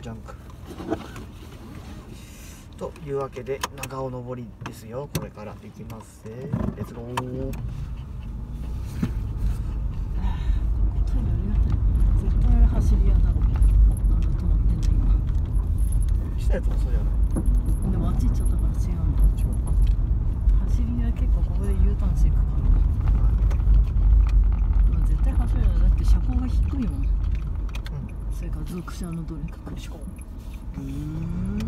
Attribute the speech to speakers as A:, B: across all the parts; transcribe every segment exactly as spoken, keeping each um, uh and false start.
A: ジャンクというわけで長尾登りですよ。これから行きますぜ。レッツゴー。
B: トイレありがたい。絶対走り屋だろ。なんだ止まってんだ今。
A: したやつもそうじゃない。
B: でもあっち行っちゃったから違うんだ。走り屋結構ここで U ターンしていくから、うん、絶対走るよ。だって車高が低いもん、うん、それから属車のどれか来るしかうーん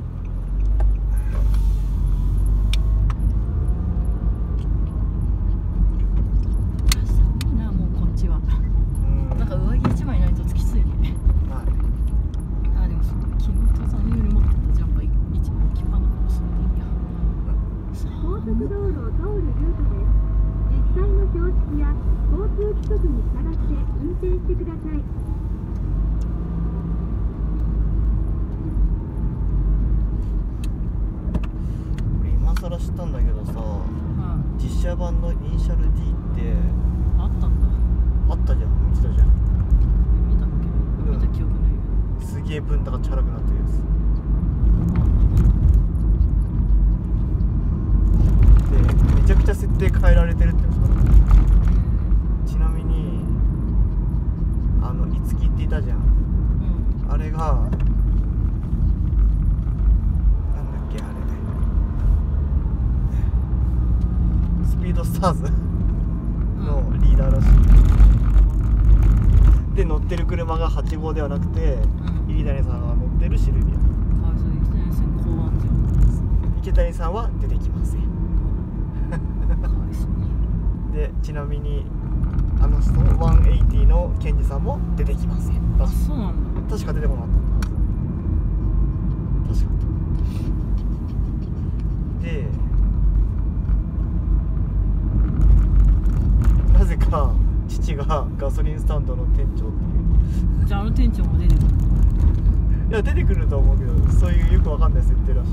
B: 寒いな、もうこっちは。なんか上着一枚ないときついね。はい、あ、でもその昨日登山より持ってたジャンパー一枚置きっぱなかもしれないや。
C: 高速道路を通るルートです。実際の標識や交通規則に従って運転してください。
A: 俺今更知ったんだけどさ、うん、実写版のイニシャル D って
B: あったんだ。
A: あったじゃん、見てたじゃん。
B: 見たっけ？見た記憶ないよ。
A: すげえ分高チャラくなってるやつ。めちゃくちゃ設定変えられてるっていうのさ。ちなみにあのいつきっていたじゃん、うん、あれがなんだっけ、あれスピードスターズのリーダーらしい、うん、で乗ってる車がはち号ではなくて、うん、池谷さんが乗ってるシルビア。
B: あ、そう、池谷さん公安じゃん。
A: 池谷さんは出てきません。で、ちなみにあの人のひゃくはちじゅうのケンジさんも出てきません。
B: あ、そうなんだ。
A: 確か出てこなかったはず。確かで、なぜか父がガソリンスタンドの店長っていう。
B: じゃああの店長も出てくる？
A: いや、出てくると思うけど、そういうよくわかんない設定らしい。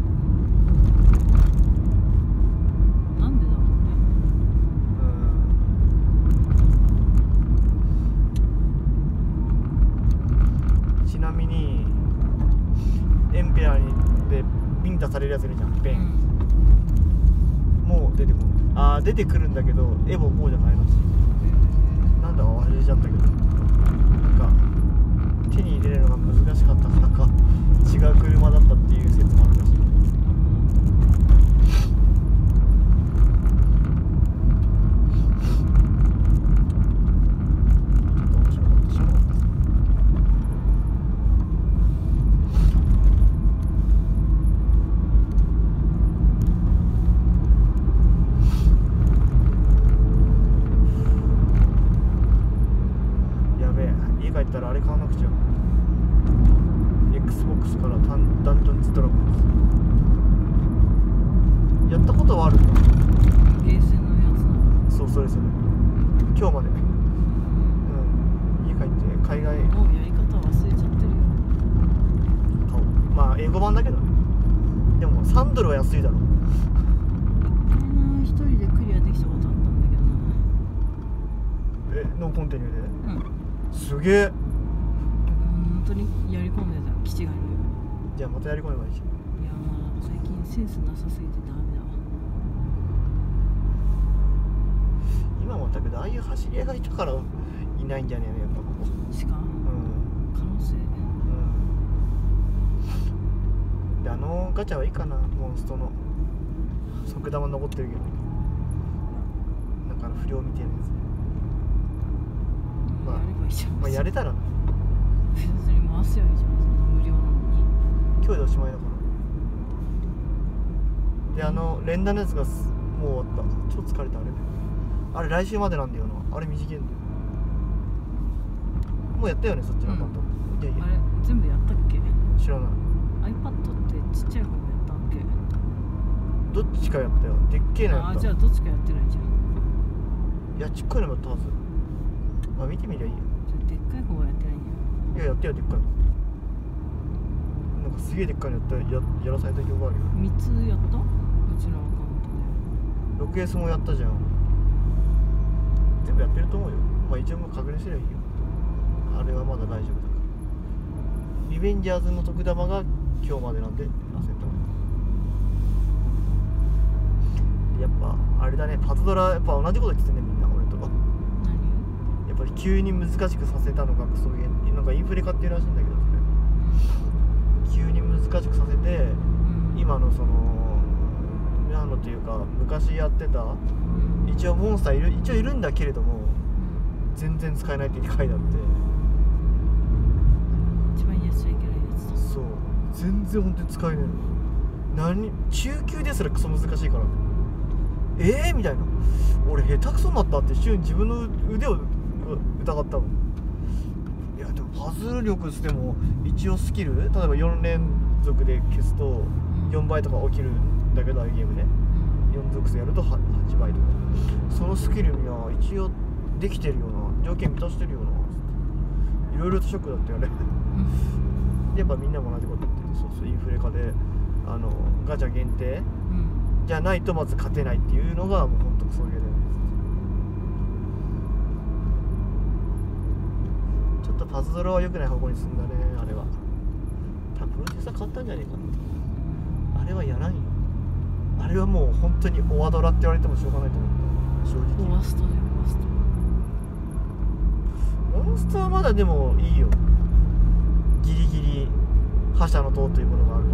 A: ちなみにエンペラーにでビンタされるやついるじゃん、ベン、うん、もう出てこない。ああ、出てくるんだけどエボこうじゃないらしい。なんだか忘れちゃったけど、なんか手に入れるのが難しかったからか違う車だったっていう説もあるらしい。帰ったらあれ買わなくちゃ。 Xbox からダンダンジョンズドラゴンズやったことはあるんだ。
B: ゲーセンのやつな。
A: そう、それそれ今日まで、うん、家帰って海外
B: もうやり方忘れちゃってるよ。
A: 買おう。まあ英語版だけどね。でもさんドルは安いだろ。
B: 一人でクリアできたことあったんだけどな。
A: え、ノーコンティニューで？
B: うん、す
A: げえ。
B: 本当にやり込んでた基地がいるよ。
A: じゃあまたやり込めばいいじゃん。
B: いや、まあ最近センスなさすぎてダメだわ。
A: 今もだけど、ああいう走り屋がいたからいないんじゃねえの、やっぱここ
B: しか、うん、可能性、
A: うん、で、あのガチャはいいかな、モンストの即玉残ってるけど、なんかあの不良みたいなやつ。まあ、
B: やればいいじゃん。
A: まあ、やれたら
B: 別に回すよいいじゃん、無料なのに。
A: 今日でおしまいだから。で、あの連打のやつがもう終わった。超疲れた。あれあれ来週までなんだよな。あれ短いんだよ。もうやったよね、そっちのアカウント。いやいや、
B: あれ全部やったっけ？
A: 知らない。
B: iPad ってちっちゃい方やったっけ？
A: どっちかやったよ。でっけえのやった。
B: あ、じゃあどっちかやってないじゃん。
A: いや、ちっかいのもやったはず。まあ見てみりゃいいよ。
B: でっかい方はやってないんだよ。
A: いや、やってよ、でっかいの。なんかすげえでっかいのやったややらされた記憶あるよ。
B: みっつやった？うちのアカウントで
A: ろくエス もやったじゃん。全部やってると思うよ。まあ一応もう確認すればいいよ。あれはまだ大丈夫だから。リリベンジャーズの特玉が今日までなんで焦ったやっぱあれだね、パズドラやっぱ同じこと言ってたねみんな俺と。
B: 何？
A: やっぱり急に難しくさせたのがそういうなんかインフレ化っていうらしいんだけど、それ急に難しくさせて、うん、今のそのなのというか昔やってた、うん、一応モンスターいる一応いるんだけれども、うん、全然使えないって書いてあって、
B: 一番やっちゃいけないやつだ。
A: そう全然本当に使えない。何中級ですらクソ難しいからえーみたいな、俺下手くそになったって一瞬自分の腕を疑ったの。いやでもパズル力でも一応スキル例えばよん連続で消すとよんばいとか起きるんだけど、ああいうゲームねよん属性やるとはちばいとか、そのスキルには一応できてるような条件満たしてるようないろいろとショックだったよねやっぱみんなも同じこと言ってて、そうそうインフレ化であのガチャ限定、うん、じゃないとまず勝てないっていうのがもうほんとクソゲーだよね。ちょっとパズドラは良くない方向に進んだね。あれは多分プロデューサー買ったんじゃねえかな。あれはやらんよ。あれはもう本当にオワドラって言われてもしょうがないと思った正直。
B: オワストだよオワスト。
A: モンスターはまだでもいいよ、ギリギリ覇者の塔というものがあるから。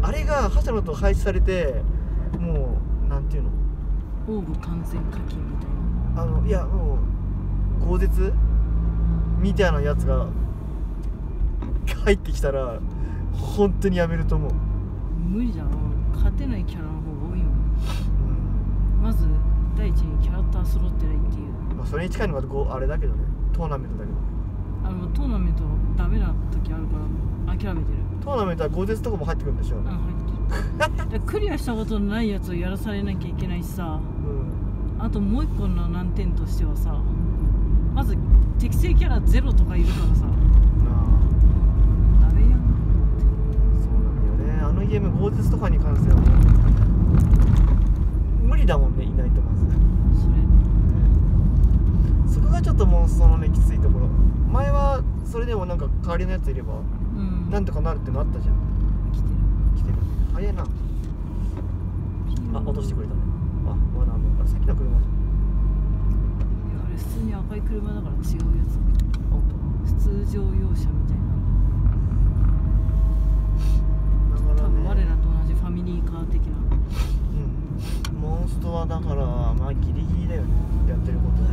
A: あれが覇者の塔廃止されてもうなんていうの
B: オーブ完全課金みたいな、
A: あのいやもう豪絶みたいなやつが入ってきたら本当にやめると思う。
B: 無理じゃん、勝てないキャラの方が多いもん、うん、まず第一にキャラクター揃ってないっていう、
A: まあ、それに近いのがあれだけどね、トーナメントだけど、
B: あのトーナメントダメな時あるから諦めてる。
A: トーナメントは豪絶とかも入ってくるんでしょ。うん、入
B: ってるクリアしたことのないやつをやらされなきゃいけないしさ、うん、あともう一個の難点としてはさ、まず適正キャラゼロとかいるからさ、あダメやん。
A: そうなんだよね、あのゲーム豪絶とかに関しては無理だもんね、いないとまず
B: それ、
A: うん、そこがちょっとモンストのねきついところ。前はそれでもなんか代わりのやついれば、うん、なんとかなるってのあったじゃん。
B: 来てる
A: 来てる早いな。あ、落としてくれたね。あ、まだあのさっきの車じゃん。
B: いやあれ普通に赤い車だから違うやつ。普通乗用車みたいな。だからね、多分我らと同じファミリーカー的な。
A: うん。モンストはだからまあギリギリだよね。やってることは。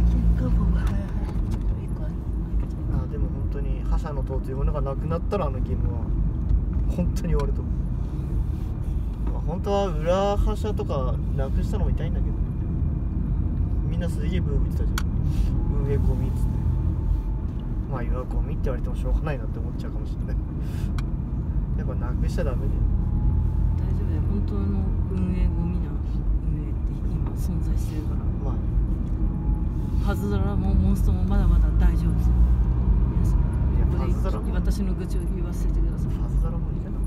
A: あ、でも本当に覇者の塔というものがなくなったらあのゲームは本当に終わると思う。まあ、本当は裏覇者とかなくしたのも痛いんだけど、ね、みんなすげえブーブー言ってたじゃん。運営ゴミっつって。まあ言わゴミって言われてもしょうがないなって思っちゃうかもしれないやっぱなくしちゃダメだよ。
B: 大丈夫だよ、本当の運営ゴミな運営って今存在してるから。まあね、パズドラもモンストもまだまだ大丈夫です。皆さん、いやパズドラも私の愚痴を言わせてください。
A: パズドラもいいかな。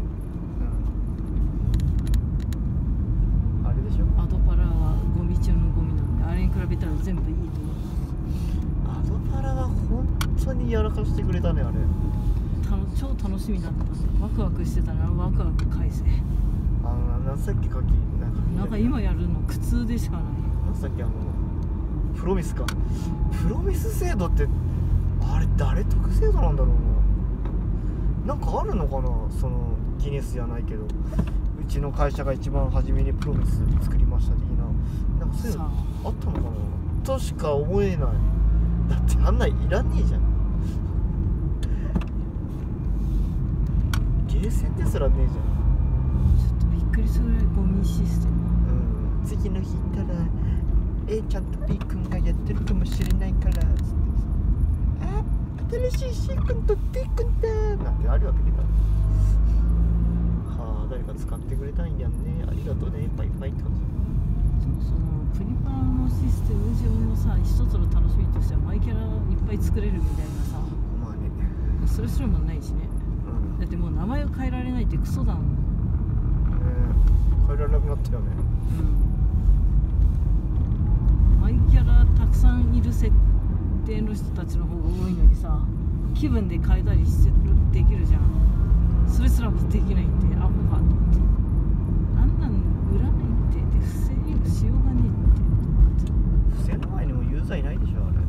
A: うん。あれでしょ。
B: アドパラはゴミ中のゴミなんで、あれに比べたら全部いいと思う。
A: アドパラは本当にやらかしてくれたね、あれ。
B: たの超楽しみだった。ワクワクしてたな、ワクワク返せ。
A: あのなんさっき書きなんか
B: なんか今やるの苦痛でしかない。
A: なんさっきあのプロミスか、プロミス制度ってあれ誰得制度なんだろうな。なんかあるのかな、そのギネスじゃないけど、うちの会社が一番初めにプロミス作りました的な、なんかそういうのあったのかなとしか思えない。だってあんなんいらねえじゃん。ゲーセンですらねえじゃん。
B: ちょっとびっくりするぐらいゴミシステム。
A: うん、次の日行ったら A ちゃんと B 君がやってるかもしれないからつって、あ、新しい C 君と D 君だなんてあるわけだから。はあ、誰か使ってくれたんやんね、ありがとうね、バイバイって感じ。
B: そのプリパラのシステム上のさ、一つの楽しみとしてはマイキャラいっぱい作れるみたいなさ、
A: まあね、
B: それすらもないしね、うん、だってもう名前を変えられないってクソだもん。
A: ね、変えられなくなったよね。
B: うん、マイキャラたくさんいる設定の人たちの方が多いのにさ、気分で変えたりしてるできるじゃん。 すらもできないってアホかと思って、あんなん売らないってで不正利用しようがねえって。
A: 不正の前にもユーザーいないでしょあれ。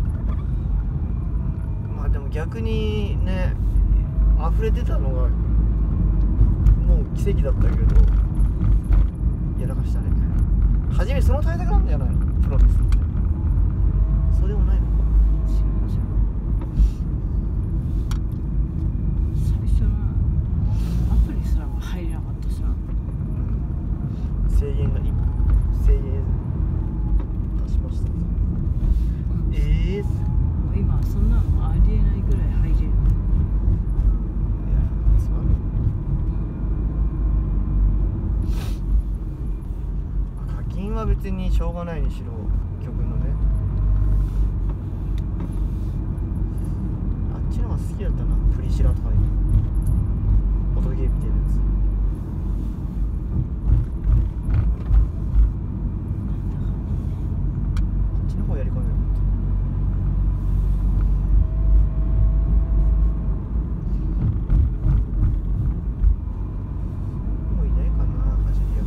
A: まあでも逆にね溢れてたのがもう奇跡だったけどやらかしたね。初めその対策なんじゃないのプロレスって。そうでもないの。
B: 違う違う、最初のアプリすらも入れなかったしな。
A: 制限がい制限出しました、うん、ええー、
B: もう今そんなのありえないぐらい入れる。いや
A: つまんない、うん、課金は別にしょうがないにしろ曲のね、あっちの方が好きだったな。プリシラとかいう音ゲーみたいなやつ。やり込めよってもういないかな走り役。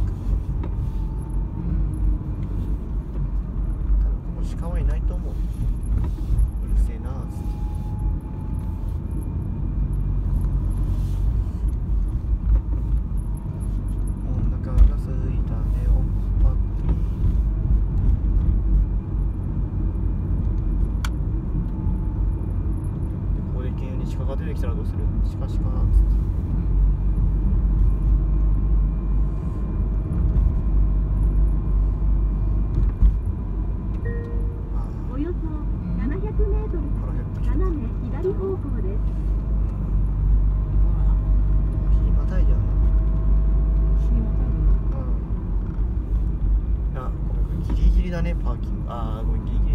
A: 多分この鹿はいないと思う。うるせえなーっつって。お腹がすいたねおっぱっぴー。鹿が出てきたらどうする？鹿鹿っつって。
C: およそななひゃくメートル斜め左方向です。
A: 日またいじゃん。
B: 日またぐ？
A: うん。あ、ごめんこれギリギリだねパーキング。あーごめんギリギリ。